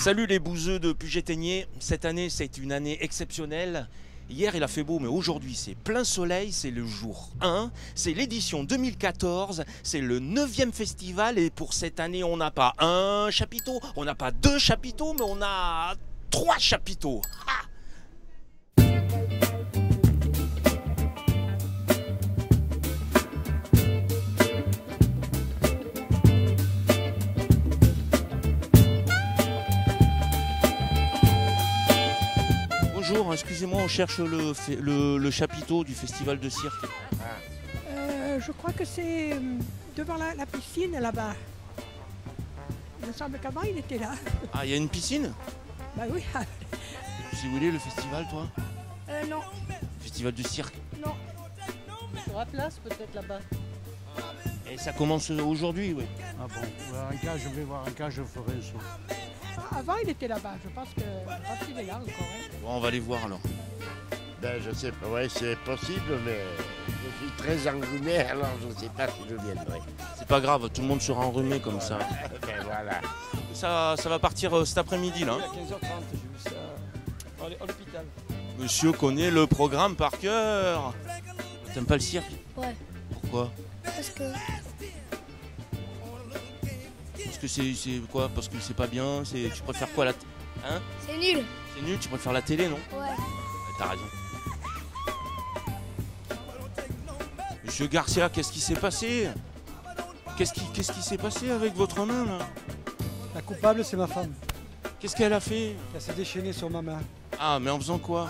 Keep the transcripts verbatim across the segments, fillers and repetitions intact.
Salut les bouseux de Puget-Théniers. Cette année, c'est une année exceptionnelle. Hier, il a fait beau, mais aujourd'hui, c'est plein soleil. C'est le jour un. C'est l'édition deux mille quatorze. C'est le neuvième festival. Et pour cette année, on n'a pas un chapiteau, on n'a pas deux chapiteaux, mais on a trois chapiteaux. Ha! Bonjour, excusez-moi, on cherche le, le, le chapiteau du festival de cirque. Euh, je crois que c'est devant la, la piscine là-bas. Il me semble qu'avant il était là. Ah, il y a une piscine? Bah oui. Tu sais où il est le festival, toi? Euh, non. Festival de cirque? Non. Sur la place, peut-être là-bas. Et ça commence aujourd'hui, oui. Ah bon, un cas, je vais voir un cas, je ferai un saut. Avant il était là-bas, je pense que je pense qu'il est là encore. Hein. Bon, on va aller voir alors. Ben je sais pas, ouais c'est possible, mais je suis très enrhumé, alors je sais pas si je viendrai. C'est pas grave, tout le monde sera enrhumé comme ça. Ben voilà. Ça, ça va partir euh, cet après-midi là. À quinze heures trente, j'ai vu ça à l'hôpital. Monsieur connaît le programme par cœur. T'aimes pas le cirque? Ouais. Pourquoi? Parce que Parce que c'est c'est quoi? Parce que c'est pas bien, c'est tu préfères quoi la t- Hein? c'est nul. C'est nul, tu préfères la télé, non? Ouais. Ouais, t'as raison. Monsieur Garcia, qu'est-ce qui s'est passé? Qu'est-ce qui qu'est-ce qui s'est passé avec votre main là? La coupable, c'est ma femme. Qu'est-ce qu'elle a fait? Elle s'est déchaînée sur ma main. Ah, mais en faisant quoi?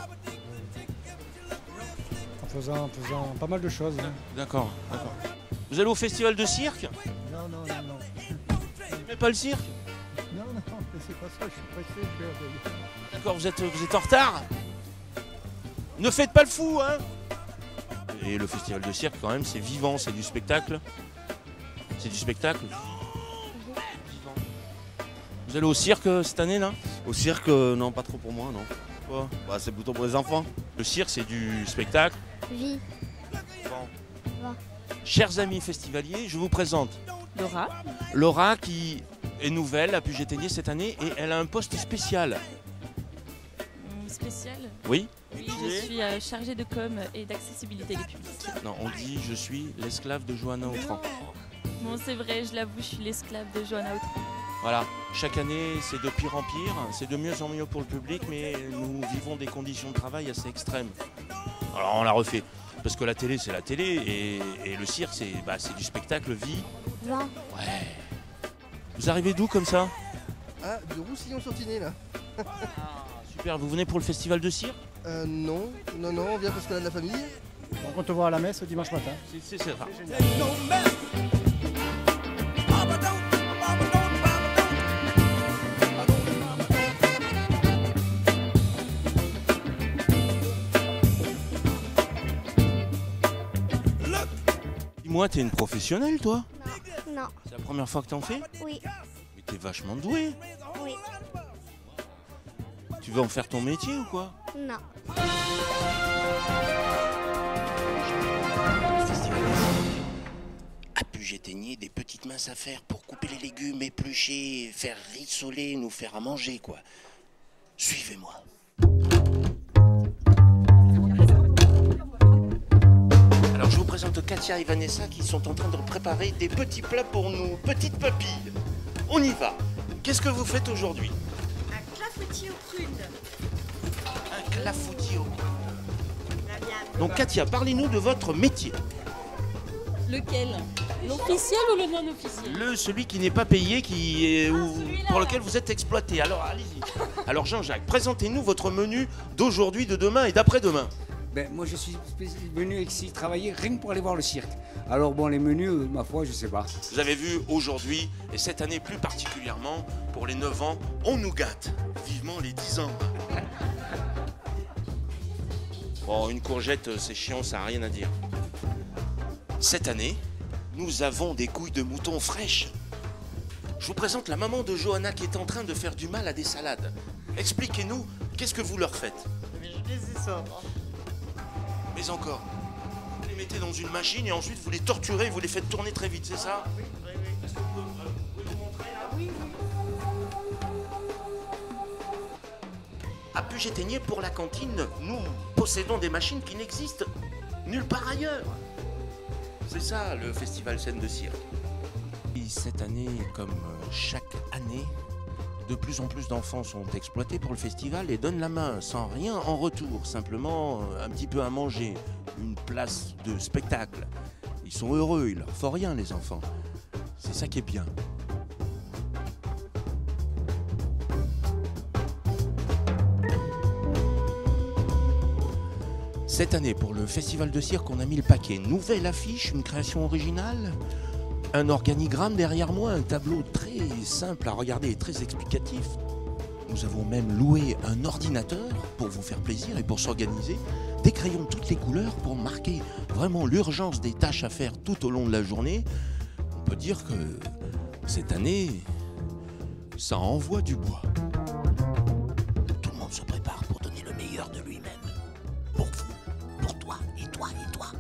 En faisant, en faisant pas mal de choses. Hein. D'accord, d'accord. Vous allez au festival de cirque? Non, non, non, non. Vous n'aimez pas le cirque? Non, non, mais c'est pas ça, je suis pressé, je vais arriver. D'accord, vous êtes, vous êtes en retard? Ne faites pas le fou, hein? Et le festival de cirque, quand même, c'est vivant, c'est du spectacle. C'est du spectacle. Vivant. Vous allez au cirque euh, cette année, là? Au cirque, euh, non, pas trop pour moi, non. Quoi? Bah, c'est plutôt pour les enfants. Le cirque, c'est du spectacle. Vie. Bon. Va. Chers amis festivaliers, je vous présente Laura. Laura, qui est nouvelle à Puget-Théniers cette année, et elle a un poste spécial. Spécial. Oui? Oui, je suis euh, chargée de com et d'accessibilité du public. Non, on dit je suis l'esclave de Johanna Autran. Bon, c'est vrai, je l'avoue, je suis l'esclave de Johanna Autran. Voilà, chaque année c'est de pire en pire, c'est de mieux en mieux pour le public, mais nous vivons des conditions de travail assez extrêmes. Alors on la refait, parce que la télé c'est la télé, et, et le cirque c'est bah, c'est du spectacle, vie. Va. Ouais. Vous arrivez d'où comme ça? Ah, de Roussillon-sur-Tinée là. Super, vous venez pour le festival de cirque? Euh, non, non, non, on vient parce qu'on a de la famille. Donc on te voit à la messe dimanche matin. C'est c'est ça. Dis-moi, t'es une professionnelle toi? Non. C'est la première fois que t'en fais? Oui. Mais t'es vachement douée. Oui. Tu veux en faire ton métier ou quoi? Non. À Puget-Théniers, des petites minces à faire pour couper les légumes, éplucher, faire rissoler, nous faire à manger quoi. Suivez-moi. Alors je vous présente Katia et Vanessa qui sont en train de préparer des petits plats pour nos petites papilles. On y va. Qu'est-ce que vous faites aujourd'hui? Un clafoutis aux prunes. Un clafoutis au... La viande. Donc Katia, parlez-nous de votre métier. Lequel? L'officiel ou le non officiel? Le celui qui n'est pas payé, qui est, ou- celui-là. pour lequel vous êtes exploité. Alors allez-y. Alors Jean-Jacques, présentez-nous votre menu d'aujourd'hui, de demain et d'après-demain. Ben, moi, je suis venu ici travailler rien que pour aller voir le cirque. Alors, bon, les menus, euh, ma foi, je sais pas. Vous avez vu aujourd'hui, et cette année plus particulièrement, pour les neuf ans, on nous gâte. Vivement les dix ans. Bon, une courgette, c'est chiant, ça n'a rien à dire. Cette année, nous avons des couilles de mouton fraîches. Je vous présente la maman de Johanna qui est en train de faire du mal à des salades. Expliquez-nous, qu'est-ce que vous leur faites? Mais je les ai ça. Mais encore, vous les mettez dans une machine et ensuite vous les torturez, vous les faites tourner très vite, c'est ça? Oui, oui, oui. Est-ce que vous pouvez, vous pouvez nous montrer là? Oui, oui. À Puget-Théniers, pour la cantine, nous possédons des machines qui n'existent nulle part ailleurs. C'est ça, le festival Scène de Cirque. Et cette année, comme chaque année, de plus en plus d'enfants sont exploités pour le festival et donnent la main sans rien en retour, simplement un petit peu à manger, une place de spectacle. Ils sont heureux, il leur faut rien les enfants. C'est ça qui est bien. Cette année, pour le festival de cirque, on a mis le paquet. Nouvelle affiche, une création originale, un organigramme derrière moi, un tableau très simple à regarder et très explicatif. Nous avons même loué un ordinateur pour vous faire plaisir et pour s'organiser, des crayons de toutes les couleurs pour marquer vraiment l'urgence des tâches à faire tout au long de la journée. On peut dire que cette année, ça envoie du bois. Tout le monde se prépare pour donner le meilleur de lui-même. Pour vous, pour toi, et toi, et toi.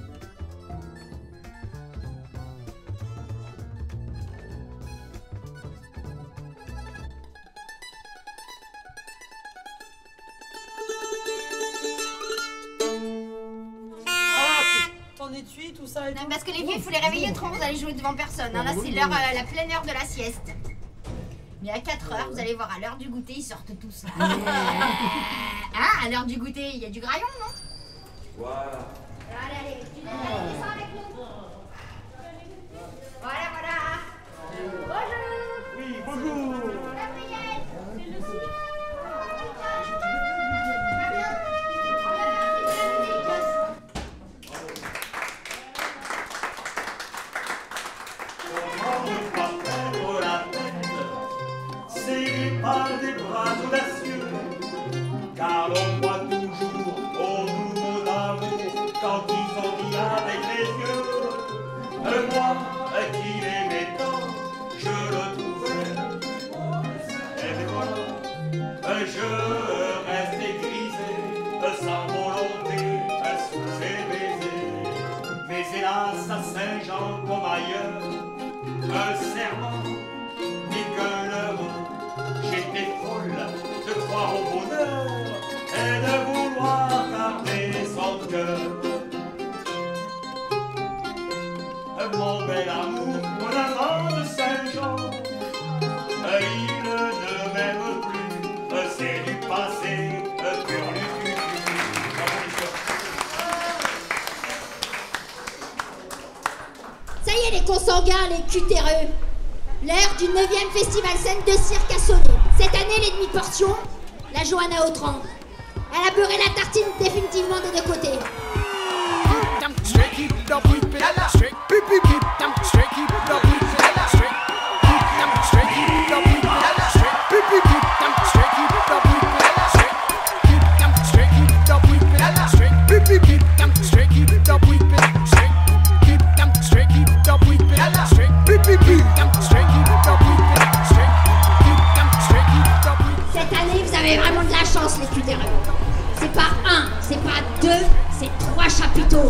Ton étui, tout ça et Non, tout. parce que les vieux, il faut les réveiller autrement, vous allez jouer devant personne. Hein. Là, c'est l'heure, euh, la pleine heure de la sieste. Mais à quatre heures, vous allez voir, à l'heure du goûter, ils sortent tous. Hein, à l'heure du goûter, il y a du graillon, non? Voilà. Allez, allez, tu descends avec nous. Voilà, voilà. Bonjour. Oui, bonjour. Gabriel. C'est le soir. C'est par des bras audacieux, car l'on voit toujours aux nouveaux d'amour quand ils ont dit avec les yeux. Moi qui l'aimais tant, je le trouvais. Et moi, je restais grisé, sans volonté, sous ses baisers. Mais hélas, à Saint-Jean comme ailleurs, un serment n'est qu'un leurre. J'étais folle de croire au bonheur et de vouloir garder son cœur. Mon bel amour, mon amant de Saint-Jean, il ne m'aime plus, c'est du passé, pur du futur. Ça y est les consanguins, les cutéreux. L'heure du neuvième festival Scène de Cirque a sonné. Cette année, les demi-portions, la Johanna Autran. Elle a beurré la tartine définitivement des deux côtés. Cette année, vous avez vraiment de la chance, les cutéreux. C'est pas un, c'est pas deux, c'est trois chapiteaux.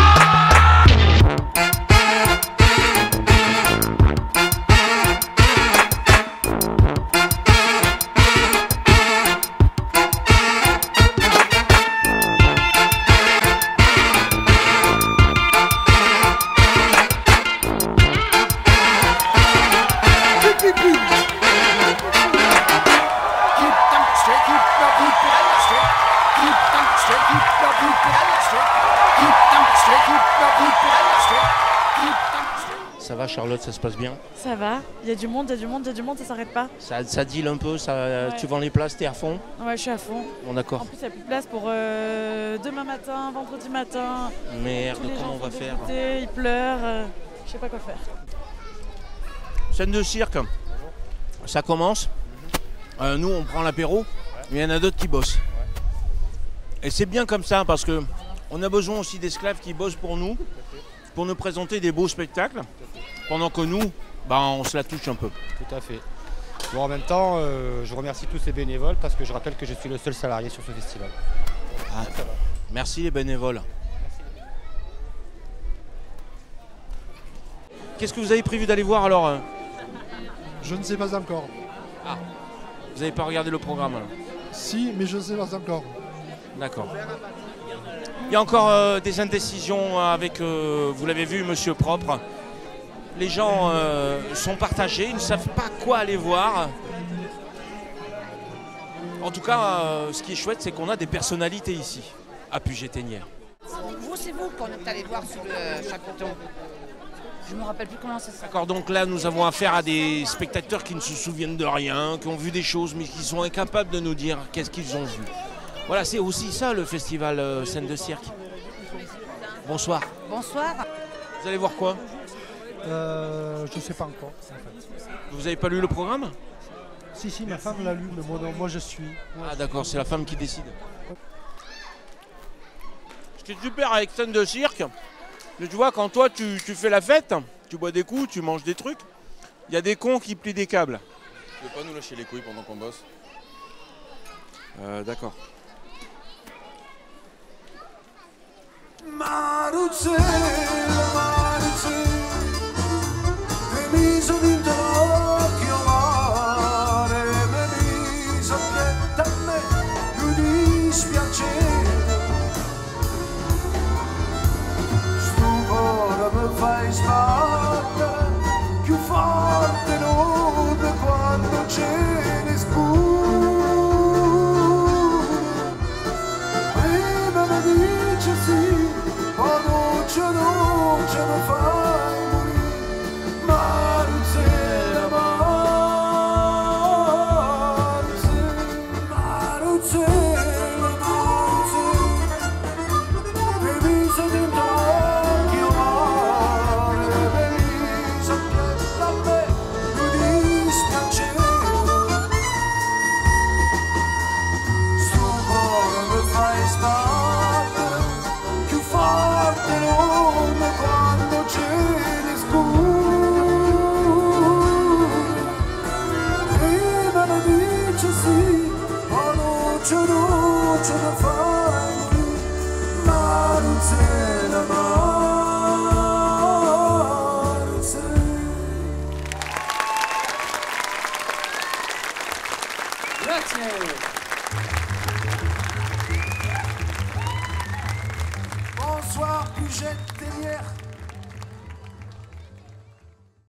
Ça va Charlotte, ça se passe bien? Ça va, il y a du monde, il y a du monde, il y a du monde, ça s'arrête pas. Ça, ça deal un peu, ça, Ouais. tu vends les places, t'es à fond? Ouais, je suis à fond. Bon d'accord. En plus, il n'y a plus de place pour euh, demain matin, vendredi matin. Merde, Tous les comment gens on va sont faire? dégoûtés, ils pleurent, euh, je sais pas quoi faire. Scène de cirque, ça commence. Euh, nous, on prend l'apéro, mais il y en a d'autres qui bossent. Et c'est bien comme ça parce que on a besoin aussi d'esclaves qui bossent pour nous, pour nous présenter des beaux spectacles, pendant que nous, bah, on se la touche un peu. Tout à fait. Bon, en même temps, euh, je remercie tous les bénévoles parce que je rappelle que je suis le seul salarié sur ce festival. Ah, merci les bénévoles. Qu'est-ce que vous avez prévu d'aller voir alors? Je ne sais pas encore. Ah, vous n'avez pas regardé le programme alors. Si, mais je ne sais pas encore. D'accord. Il y a encore euh, des indécisions avec, euh, vous l'avez vu, Monsieur Propre. Les gens euh, sont partagés, ils ne savent pas quoi aller voir. En tout cas, euh, ce qui est chouette, c'est qu'on a des personnalités ici, à Puget-Théniers. Vous, c'est vous qu'on est allé voir sur le Chacoton. Je me rappelle plus comment ça s'appelle. D'accord, donc là, nous avons affaire à des spectateurs qui ne se souviennent de rien, qui ont vu des choses, mais qui sont incapables de nous dire qu'est-ce qu'ils ont vu. Voilà, c'est aussi ça, le festival euh, Scène de Cirque. Bonsoir. Bonsoir. Vous allez voir quoi? euh, Je ne sais pas encore, en fait. Vous n'avez pas lu le programme? Si, si, ma femme l'a lu, mais moi, non, moi je suis. Ah d'accord, c'est la femme qui décide. Ce qui est super avec Scène de Cirque, mais tu vois, quand toi tu, tu fais la fête, tu bois des coups, tu manges des trucs, il y a des cons qui plient des câbles. Tu veux pas nous lâcher les couilles pendant qu'on bosse? Euh, d'accord. Maruzze, Maruzze, mi miso dentro l'occhio mare, mi miso che a me più dispiacere. Stupore mi fai sbattere, più forte nuove quando ce ne scuro. Prima mi dice sì, oh non ce non ce ne fai morire, Maruzzella, Maruzzella, Maruzzella, Maruzzella, mi miso dentro l'occhio mare, mi miso che a me mi dispiaceva, stupore mi fai sbattere, più forte l'onda quando ce ne scuro. Prima mi dice sì, oh non ce non ce ne fai morire, Maruzzella, Maruzzella. Grazie. Bonsoir Puget-Théniers.